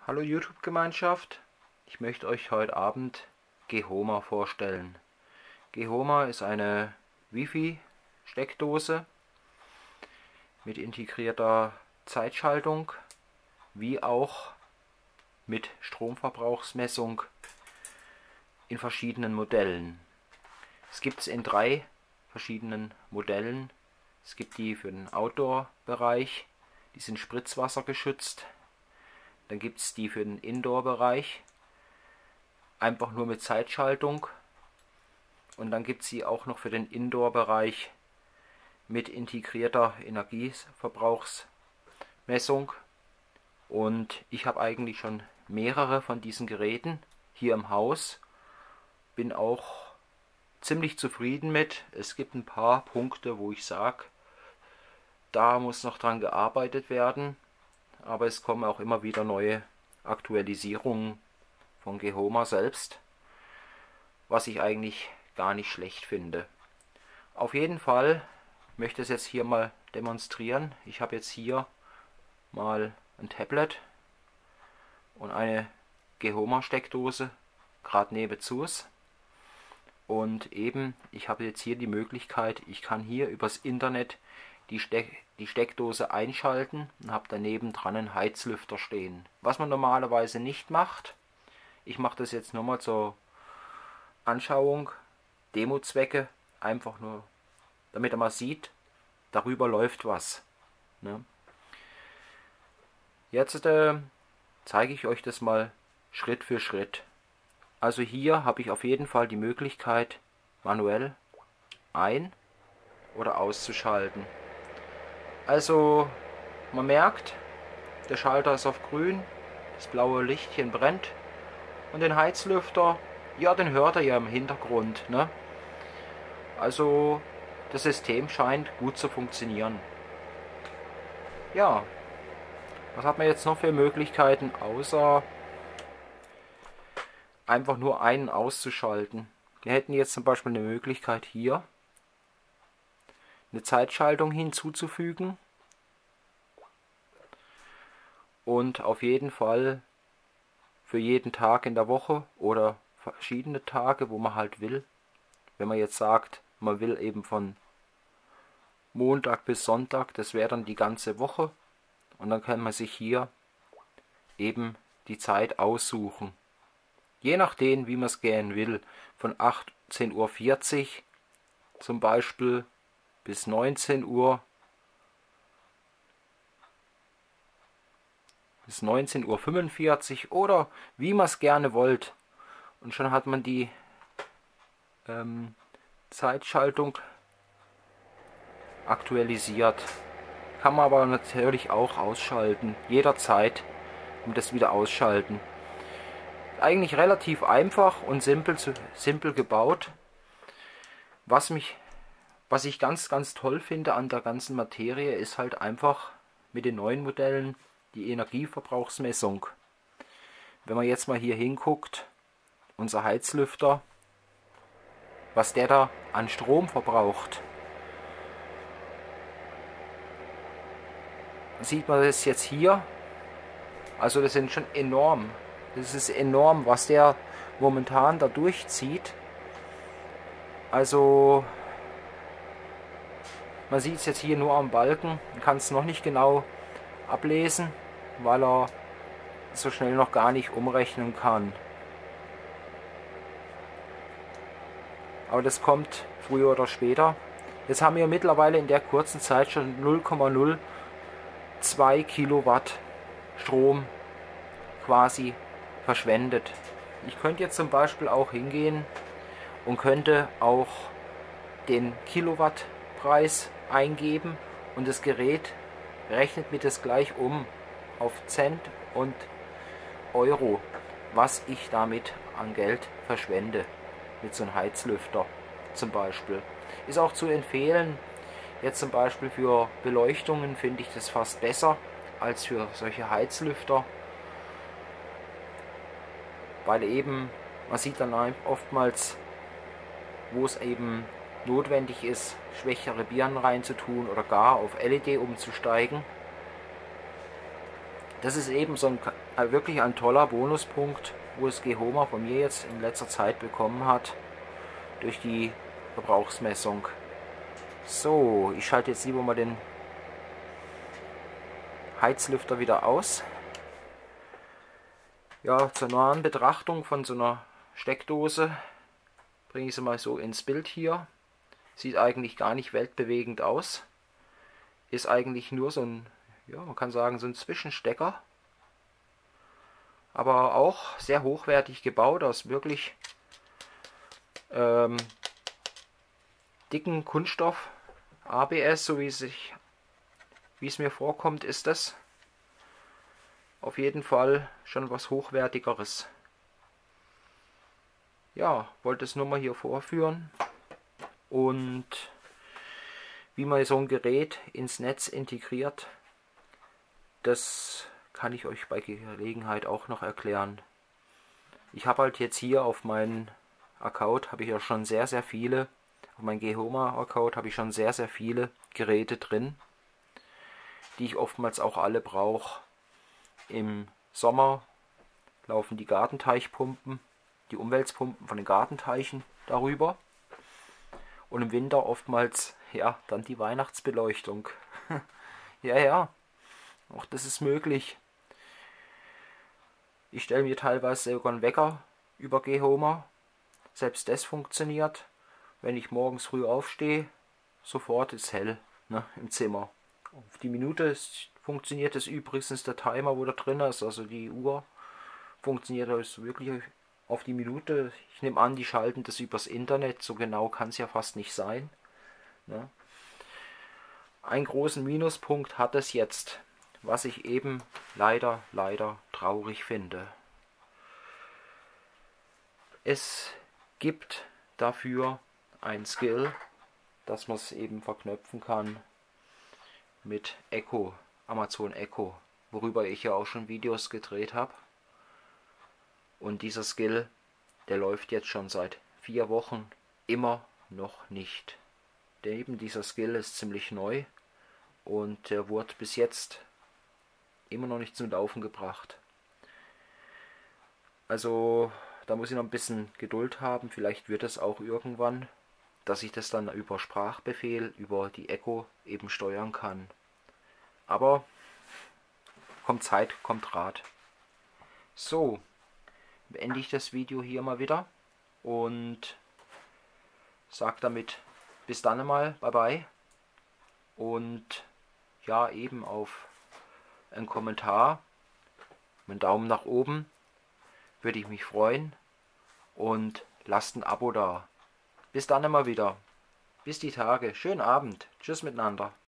Hallo YouTube-Gemeinschaft, ich möchte euch heute Abend Gehoma vorstellen. Gehoma ist eine Wi-Fi-Steckdose mit integrierter Zeitschaltung, wie auch mit Stromverbrauchsmessung in verschiedenen Modellen. Es gibt es in 3 verschiedenen Modellen. Es gibt die für den Outdoor-Bereich, die sind spritzwassergeschützt. Dann gibt es die für den Indoor-Bereich, einfach nur mit Zeitschaltung. Und dann gibt es sie auch noch für den Indoor-Bereich mit integrierter Energieverbrauchsmessung. Und ich habe eigentlich schon mehrere von diesen Geräten hier im Haus. Bin auch ziemlich zufrieden mit. Es gibt ein paar Punkte, wo ich sage, da muss noch dran gearbeitet werden. Aber es kommen auch immer wieder neue Aktualisierungen von Gehoma selbst, was ich eigentlich gar nicht schlecht finde. Auf jeden Fall möchte ich es jetzt hier mal demonstrieren. Ich habe jetzt hier mal ein Tablet und eine Gehoma Steckdose gerade nebenzu. Und eben, ich habe jetzt hier die Möglichkeit, ich kann hier übers Internet die Steckdose einschalten und habe daneben dran einen Heizlüfter stehen. Was man normalerweise nicht macht. Ich mache das jetzt nochmal zur Anschauung, Demo-Zwecke, einfach nur, damit er mal sieht, darüber läuft was. Ne? Jetzt zeige ich euch das mal Schritt für Schritt. Also hier habe ich auf jeden Fall die Möglichkeit, manuell ein- oder auszuschalten. Also man merkt, der Schalter ist auf grün, das blaue Lichtchen brennt und den Heizlüfter, ja, den hört er ja im Hintergrund, ne? Also das System scheint gut zu funktionieren. Ja, was hat man jetzt noch für Möglichkeiten, außer einfach nur einen auszuschalten? Wir hätten jetzt zum Beispiel eine Möglichkeit hier eine Zeitschaltung hinzuzufügen und auf jeden Fall für jeden Tag in der Woche oder verschiedene Tage, wo man halt will. Wenn man jetzt sagt, man will eben von Montag bis Sonntag, das wäre dann die ganze Woche, und dann kann man sich hier eben die Zeit aussuchen. Je nachdem, wie man es gern will, von 18:40 Uhr zum Beispiel bis 19 Uhr, bis 19:45 Uhr oder wie man es gerne wollt. Und schon hat man die Zeitschaltung aktualisiert. Kann man aber natürlich auch ausschalten, jederzeit, und das wieder ausschalten. Eigentlich relativ einfach und simpel gebaut. Was ich ganz toll finde an der ganzen Materie, ist halt einfach mit den neuen Modellen die Energieverbrauchsmessung. Wenn man jetzt mal hier hinguckt, unser Heizlüfter, was der da an Strom verbraucht. Sieht man das jetzt hier? Also das sind schon enorm. Das ist enorm, was der momentan da durchzieht. Also man sieht es jetzt hier nur am Balken, kann es noch nicht genau ablesen, weil er so schnell noch gar nicht umrechnen kann. Aber das kommt früher oder später. Jetzt haben wir mittlerweile in der kurzen Zeit schon 0,02 Kilowatt Strom quasi verschwendet. Ich könnte jetzt zum Beispiel auch hingehen und könnte auch den Kilowattpreis eingeben und das Gerät rechnet mir das gleich um auf Cent und Euro, was ich damit an Geld verschwende. Mit so einem Heizlüfter zum Beispiel. Ist auch zu empfehlen, jetzt zum Beispiel für Beleuchtungen finde ich das fast besser als für solche Heizlüfter, weil eben, man sieht dann oftmals, wo es eben notwendig ist, schwächere Birnen reinzutun oder gar auf LED umzusteigen. Das ist eben so wirklich ein toller Bonuspunkt, wo es Gehoma von mir jetzt in letzter Zeit bekommen hat, durch die Verbrauchsmessung. So, ich schalte jetzt lieber mal den Heizlüfter wieder aus. Ja, zur nahen Betrachtung von so einer Steckdose bringe ich sie mal so ins Bild hier. Sieht eigentlich gar nicht weltbewegend aus. Ist eigentlich nur so ein, ja, man kann sagen, so ein Zwischenstecker. Aber auch sehr hochwertig gebaut, aus wirklich dicken Kunststoff. ABS, so wie es mir vorkommt, ist das. Auf jeden Fall schon was Hochwertigeres. Ja, wollte es nur mal hier vorführen. Und wie man so ein Gerät ins Netz integriert, das kann ich euch bei Gelegenheit auch noch erklären. Ich habe halt jetzt hier auf meinen Account, habe ich ja schon sehr viele, auf meinen Gehoma-Account habe ich schon sehr viele Geräte drin, die ich oftmals auch alle brauche. Im Sommer laufen die Gartenteichpumpen, die Umweltpumpen von den Gartenteichen darüber. Und im Winter oftmals, ja, dann die Weihnachtsbeleuchtung. Ja, auch das ist möglich. Ich stelle mir teilweise sogar einen Wecker über Gehoma. Selbst das funktioniert. Wenn ich morgens früh aufstehe, sofort ist hell, ne, im Zimmer. Auf die Minute funktioniert es übrigens, der Timer, wo da drin ist, also die Uhr, funktioniert das wirklich auf die Minute. Ich nehme an, die schalten das übers Internet, so genau kann es ja fast nicht sein. Ne? Einen großen Minuspunkt hat es jetzt, was ich eben leider traurig finde. Es gibt dafür ein Skill, dass man es eben verknüpfen kann mit Echo, Amazon Echo, worüber ich ja auch schon Videos gedreht habe. Und dieser Skill, der läuft jetzt schon seit 4 Wochen immer noch nicht. Eben dieser Skill ist ziemlich neu und der wurde bis jetzt immer noch nicht zum Laufen gebracht. Also da muss ich noch ein bisschen Geduld haben, vielleicht wird es auch irgendwann, dass ich das dann über Sprachbefehl, über die Echo eben steuern kann. Aber kommt Zeit, kommt Rat. So, beende ich das Video hier mal wieder und sage damit bis dann einmal, bye bye. Und ja, eben auf einen Kommentar, einen Daumen nach oben, würde ich mich freuen. Und lasst ein Abo da. Bis dann immer wieder. Bis die Tage. Schönen Abend. Tschüss miteinander.